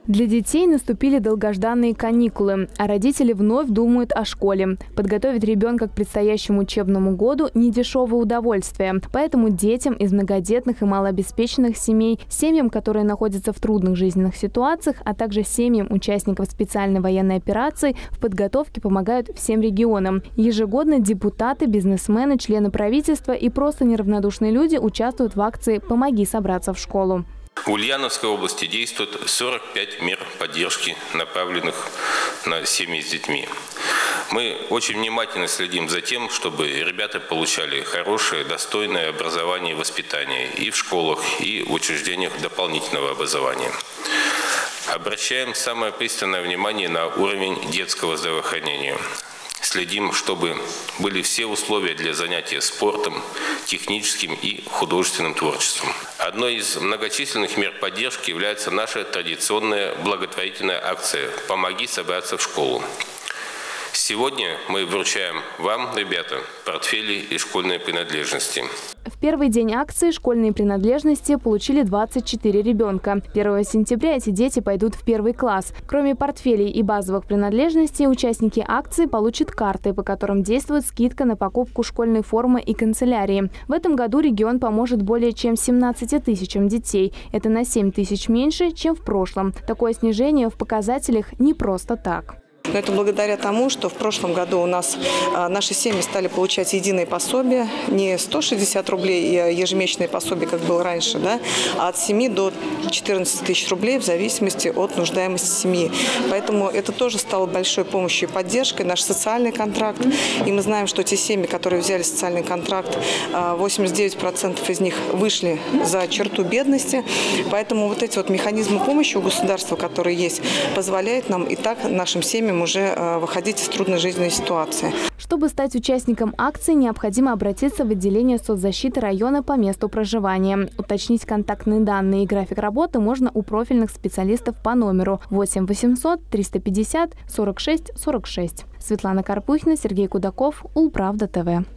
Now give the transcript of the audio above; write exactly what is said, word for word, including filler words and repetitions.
Для детей наступили долгожданные каникулы, а родители вновь думают о школе. Подготовить ребенка к предстоящему учебному году – недешевое удовольствие. Поэтому детям из многодетных и малообеспеченных семей, семьям, которые находятся в трудных жизненных ситуациях, а также семьям участников специальной военной операции, в подготовке помогают всем регионам. Ежегодно депутаты, бизнесмены, члены правительства и просто неравнодушные люди участвуют в акции «Помоги собраться в школу». В Ульяновской области действует сорок пять мер поддержки, направленных на семьи с детьми. Мы очень внимательно следим за тем, чтобы ребята получали хорошее, достойное образование и воспитание и в школах, и в учреждениях дополнительного образования. Обращаем самое пристальное внимание на уровень детского здравоохранения. Следим, чтобы были все условия для занятия спортом, техническим и художественным творчеством. Одной из многочисленных мер поддержки является наша традиционная благотворительная акция «Помоги собраться в школу». Сегодня мы вручаем вам, ребята, портфели и школьные принадлежности. В первый день акции школьные принадлежности получили двадцать четыре ребенка. первого сентября эти дети пойдут в первый класс. Кроме портфелей и базовых принадлежностей, участники акции получат карты, по которым действует скидка на покупку школьной формы и канцелярии. В этом году регион поможет более чем семнадцати тысячам детей. Это на семь тысяч меньше, чем в прошлом. Такое снижение в показателях не просто так. Но это благодаря тому, что в прошлом году у нас а, наши семьи стали получать единые пособия, не сто шестьдесят рублей ежемесячные пособия, как было раньше, да, а от семи до четырнадцати тысяч рублей в зависимости от нуждаемости семьи. Поэтому это тоже стало большой помощью и поддержкой, наш социальный контракт. И мы знаем, что те семьи, которые взяли социальный контракт, восемьдесят девять процентов из них вышли за черту бедности. Поэтому вот эти вот механизмы помощи у государства, которые есть, позволяют нам и так нашим семьям уже выходить из трудной жизненной ситуации. Чтобы стать участником акции, необходимо обратиться в отделение соцзащиты района по месту проживания. Уточнить контактные данные и график работы можно у профильных специалистов по номеру восемь восемьсот триста пятьдесят сорок шесть сорок шесть. Светлана Карпухина, Сергей Кудаков, Улправда ТВ.